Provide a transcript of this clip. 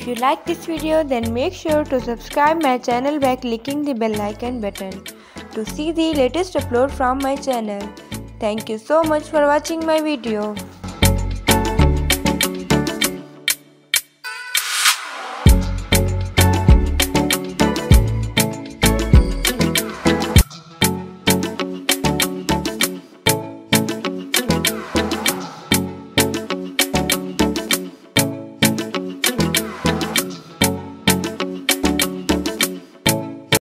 If you like this video, then make sure to subscribe my channel by clicking the bell icon button to see the latest upload from my channel. Thank you so much for watching my video.